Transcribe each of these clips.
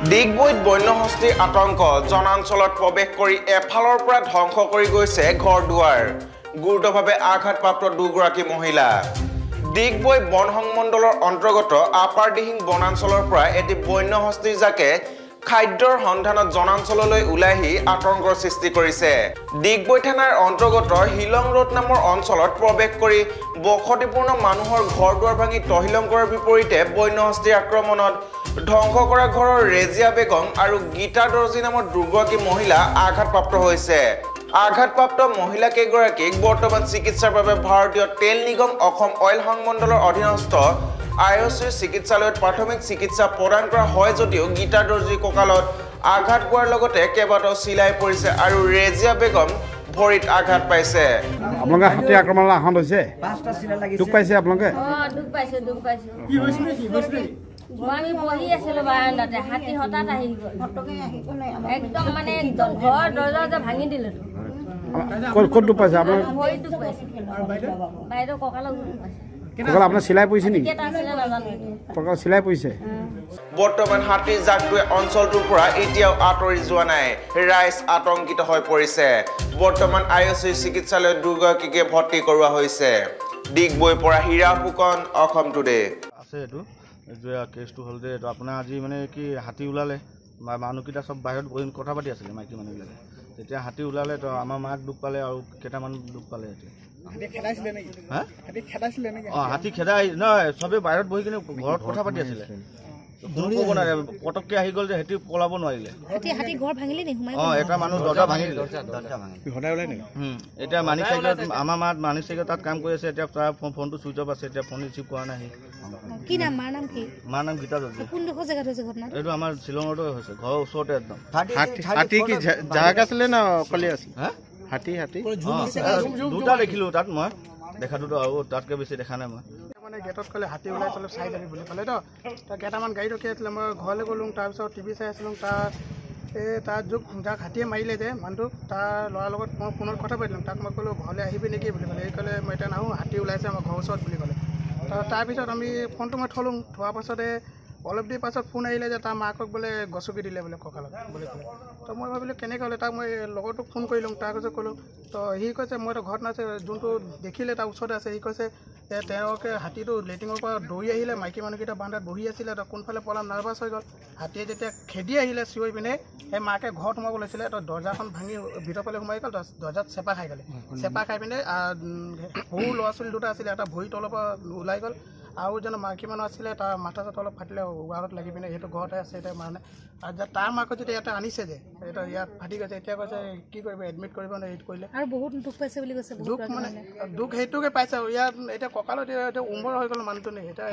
ডিগবৈত বন্যহস্তীৰ আতংক জনাঞ্চলত প্ৰৱেশ কৰি এফালৰ পৰা ধ্বংস কৰি গৈছে ঘৰ দুৱাৰ গুৰুতৰভাৱে আঘাতপ্ৰাপ্ত দুগৰাকী মহিলা ডিগবৈ বন সংমণ্ডলৰ অন্তৰ্গত আপাৰ দিহিং বনাঞ্চলৰ পৰা এটি বন্যহস্তীৰ জাকে খাদ্যৰ সন্ধানত জনাঞ্চললৈ ওলাইহি আতংকৰ সৃষ্টি কৰিছে ডিগবৈ থানাৰ অন্তৰ্গত হিলং ৰোড নামৰ অঞ্চলত প্ৰৱেশ কৰি বসতিপূৰ্ণ মানুহৰ ঘৰ দুৱাৰ ভাঙি তহিলং কৰাৰ বিপৰীতে বন্যহস্তীৰ আক্ৰমণত ধ্বংস কৰা ঘৰৰ ৰেজিয়া বেগম আৰু গীতা দৰ্জী নামৰ দুগৰাকী মহিলা আঘাতপ্ৰাপ্ত হৈছে আঘাতপ্ৰাপ্ত মহিলা কেইগৰাকীক বৰ্তমান চিকিৎসাৰ বাবে ভাৰতীয় তেল নিগম অসম অইল সংমণ্ডলৰ অধীনস্থ আইঅচি চিকিৎসালয়ত প্ৰাথমিক চিকিৎসা প্ৰদান কৰা হয় যদিও গীতা দৰ্জী কঁকালত আঘাত পোৱাৰ লগতে কেইবাটাও চিলাই পৰিছে আৰু ৰেজিয়া বেগম ভৰিত আঘাত পাইছে আপোনালোকে হাতী আক্ৰমণৰ আহৰণ হৈছে পাঁচটা চিলা লাগিছে দুখ পাইছে আপোনালোকে দুখ পাইছে কি হৈছিল আমি বহি আছিলো বাৰান্দাতে হাতী হঠাৎ আহি গ'ল একদম মানে একদম ঘৰ দৰজা ভাঙি দিলে ক'ত দুখ পাইছে আপোনাৰ ভৰিত দুখ পাইছে বাইদেউ কঁকালত দুখ পাইছে কঁকাল আপোনাৰ চিলাই পৰিছে নেকি কঁকাল চিলাই পৰিছে বৰ্তমান হাতীৰ জাকটোৱে অঞ্চলটোৰ পৰা এতিয়াও আঁতৰি যোৱা নাই ৰাইজ আতংকিত হৈ পৰিছে বৰ্তমান আইঅচি চিকিৎসালয়ত দুগৰাকীকে ভৰ্তি কৰোৱা হৈছে ডিগবৈৰ পৰা হীৰা ফুকন অসম টুডে আছে এইটো কেছটো হ'ল যে এইটো আপোনাৰ আজি মানে কি হাতী ওলালে মানুহকেইটা চব বাহিৰত বহি কথা পাতি আছিলে মাইকী মানুহবিলাকে তেতিয়া হাতী ওলালে তো আমাৰ মাক দুখ পালে আৰু কেইটামান দুখ পালে এতিয়া হাতী খেদাই নহয় চবেই বাহিৰত বহি কিনে ঘৰত কথা পাতি আছিলে ক'ব নোৱাৰে পটককৈ আহি গ'ল যে সিহঁতি পলাব নোৱাৰিলে এটা মানুহ দৰ্জা ভাঙি দিলে এতিয়া মানিক চাইকেলত আমাৰ মাত মানিক চাইকেল তাত কাম কৰি আছে এতিয়া তাৰ ফোনটো চুইচ অফ আছে এতিয়া ফোন ৰিচিভ কৰা নাই মাৰ নাম গীতা দৰ্জী এইটো আমাৰ শ্বিলঙতো হৈছে ঘৰৰ ওচৰতে একদম হাতী কি জাহাজ আছিলে না অকলে আছিল হাতী দুটা দেখিলো তাত মই দেখাটোতো আৰু তাতকৈ বেছি দেখা নাই মই মানে গেটত ক'লে হাতী ওলাই চলে চাই যাবি বুলি ক'লে তো কেইটামান গাড়ী ৰখি আছিলে মই ঘৰলৈ গ'লোঁ তাৰপিছত টিভি চাই আছিলোঁ তাৰ যাক হাতীয়ে মাৰিলে যে মানুহটোক তাৰ ল'ৰাৰ লগত মই ফোনত কথা পাতিলোঁ তাক মই ক'লোঁ ঘৰলৈ আহিবি নেকি বুলি ক'লে এই ক'লে মই এতিয়া নাহোঁ হাতী ওলাইছে আমাৰ ঘৰৰ ওচৰত বুলি ক'লে তাৰপিছত আমি ফোনটো মই থ'লোঁ থোৱাৰ পাছতে অলপ দেৰি পাছত ফোন আহিলে যে তাৰ মাকক বোলে গছকি দিলে বোলে কঁকালত বুলি ক'লে তো মই ভাবিলোঁ কেনেকৈ হ'লে তাক মই লগৰটোক ফোন কৰিলোঁ তাৰ কৈছে ক'লোঁ তো সি কৈছে মইতো ঘৰত নাছে যোনটো দেখিলে তাৰ ওচৰতে আছে সি কৈছে যে তেওঁকে হাতীটো লেট্ৰিনৰ পৰা দৌৰি আহিলে মাইকী মানুহকেইটা বান্ধাত বহি আছিলে তো কোনফালে পলাম নাৰ্ভাছ হৈ গ'ল হাতীয়ে যেতিয়া খেদি আহিলে চিঞৰি পিনে সেই মাকে ঘৰত সোমাব লৈছিলে তো দৰ্জাখন ভাঙি ভিতৰ ফালে সোমাই গ'ল দৰ্জাত চেপা খাই গ'লে চেপা খাই পিনে সৰু ল'ৰা ছোৱালী দুটা আছিলে এটা ভৰি তলৰ পৰা ওলাই গ'ল আৰু এজন মাইকী মানুহ আছিলে তাৰ মাথা চাথা অলপ ফাটিলে ৱালত লাগি পিনে সেইটো ঘৰতে আছে এতিয়া মানে আৰু তাৰ মাকক যেতিয়া ইয়াতে আনিছে যে এইটো ইয়াত ফাটি গৈছে এতিয়া কৈছে কি কৰিব এডমিট কৰিব নে এইটো কৰিলে আৰু বহুত দুখ পাইছে বুলি কৈছে দুখ মানে দুখ সেইটোকে পাইছে আৰু ইয়াত এতিয়া কঁকালত এতিয়া উমৰ হৈ গ'ল মানুহটো নে এতিয়া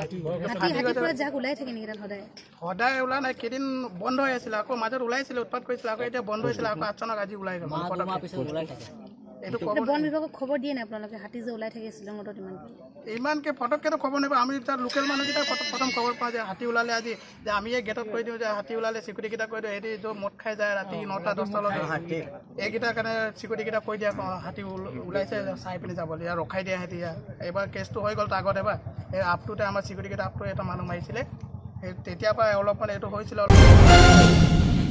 সদায় ওলাই নাই কেইদিন বন্ধ হৈ আছিলে আকৌ মাজত ওলাইছিলে উৎপাত কৰিছিলে আকৌ এতিয়া বন্ধ হৈছিলে আকৌ আচানক আজি ওলাই গ'ল এইটো বন বিভাগক খবৰ দিয়ে নাই আপোনালোকে হাতী যে ওলাই থাকে শ্বিলঙত ইমানকৈ ফটককৈতো খবৰ নাপাওঁ আমি তাৰ লোকেল মানুহকেইটা প্ৰথম খবৰ পাওঁ যে হাতী ওলালে আজি যে আমি এই গেটত কৈ দিওঁ যে হাতী ওলালে চিকিউৰিটিকেইটা কৈ দিওঁ সিহঁতি য'ত মদ খাই যায় ৰাতি 9টা 10টালৈকে এইকেইটাৰ কাৰণে চিকিউৰিটিকেইটা কৈ দিয়া হাতী ওলাইছে চাই পিনি যাব দিয়া ৰখাই দিয়া সিহঁতি এইবাৰ কেছটো হৈ গ'ল তাৰ আগত এবাৰ এই আপটোতে আমাৰ চিকিউৰিটিকেইটা আপটো এটা মানুহ মাৰিছিলে সেই তেতিয়াৰ পৰা অলপ মানে এইটো হৈছিলে